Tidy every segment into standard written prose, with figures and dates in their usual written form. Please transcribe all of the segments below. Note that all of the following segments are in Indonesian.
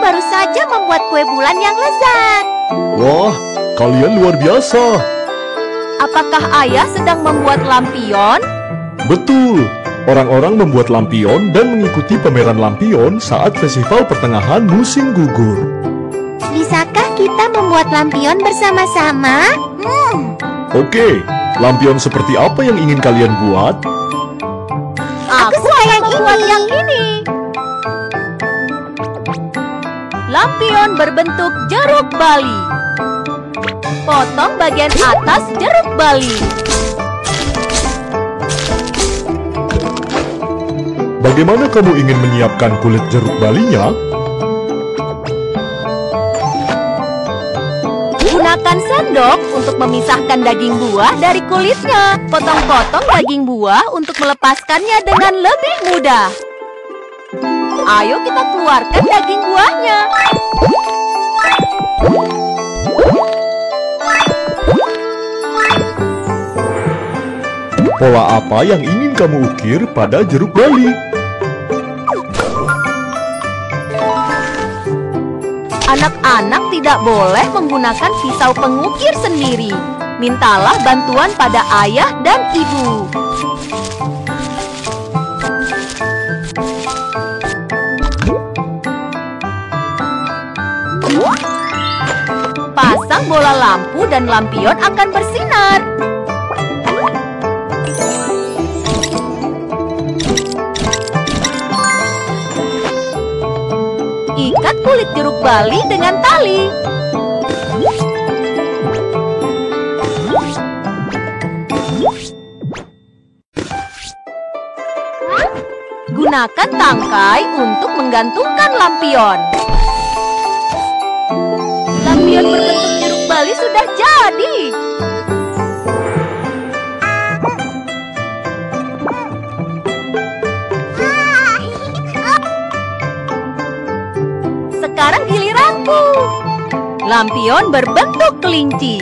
baru saja membuat kue bulan yang lezat. Wah, kalian luar biasa. Apakah ayah sedang membuat lampion? Betul, orang-orang membuat lampion dan mengikuti pameran lampion saat festival pertengahan musim gugur. Bisakah kita membuat lampion bersama-sama? Oke, lampion seperti apa yang ingin kalian buat? Aku pengen membuat yang ini. Lampion berbentuk jeruk bali. Potong bagian atas jeruk bali. Bagaimana kamu ingin menyiapkan kulit jeruk balinya? Gunakan sendok untuk memisahkan daging buah dari kulitnya. Potong-potong daging buah untuk melepaskannya dengan lebih mudah. Ayo kita keluarkan daging buahnya. Pola apa yang ingin kamu ukir pada jeruk bali? Anak-anak tidak boleh menggunakan pisau pengukir sendiri. Mintalah bantuan pada ayah dan ibu. Pasang bola lampu dan lampion akan bersinar. Ikat kulit jeruk bali dengan tali. Gunakan tangkai untuk menggantungkan lampion. Lampion berbentuk jeruk bali sudah jadi. Sekarang giliranku. Lampion berbentuk kelinci.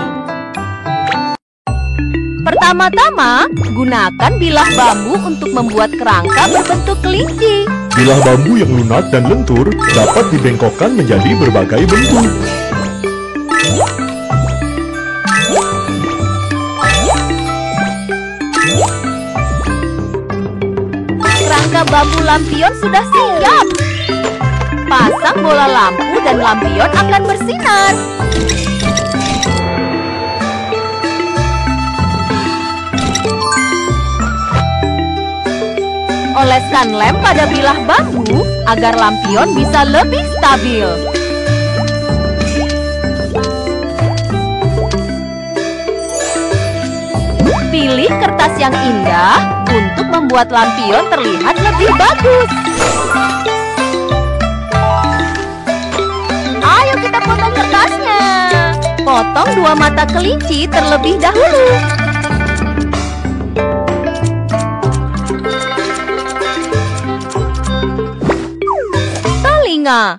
Pertama-tama, gunakan bilah bambu untuk membuat kerangka berbentuk kelinci. Bilah bambu yang lunak dan lentur dapat dibengkokkan menjadi berbagai bentuk. Kerangka bambu lampion sudah siap. Pasang bola lampu dan lampion akan bersinar. Oleskan lem pada bilah bambu agar lampion bisa lebih stabil. Pilih kertas yang indah untuk membuat lampion terlihat lebih bagus. Ayo kita potong kertasnya. Potong 2 mata kelinci terlebih dahulu. Telinga.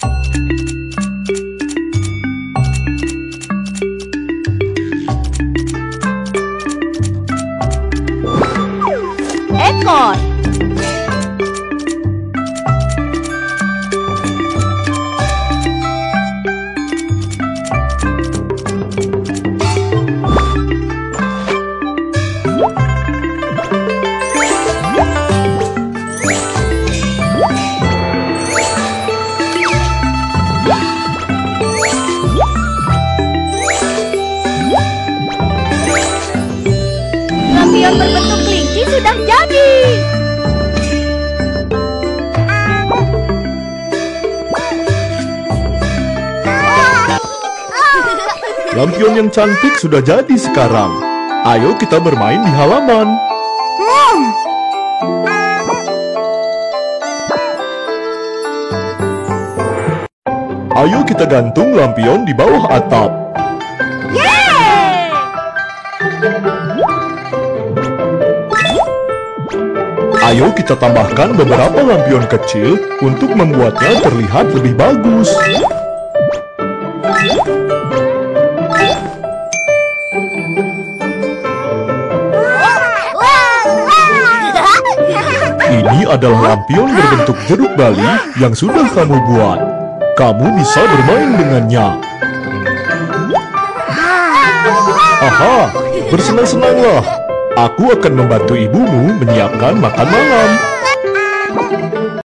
Ekor. Lampion berbentuk kelinci sudah jadi. Lampion yang cantik sudah jadi sekarang. Ayo kita bermain di halaman. Ayo kita gantung lampion di bawah atap. Yeay! Ayo kita tambahkan beberapa lampion kecil untuk membuatnya terlihat lebih bagus. Ini adalah lampion berbentuk jeruk bali yang sudah kamu buat. kamu bisa bermain dengannya. Aha, bersenang-senanglah. Aku akan membantu ibumu menyiapkan makan malam.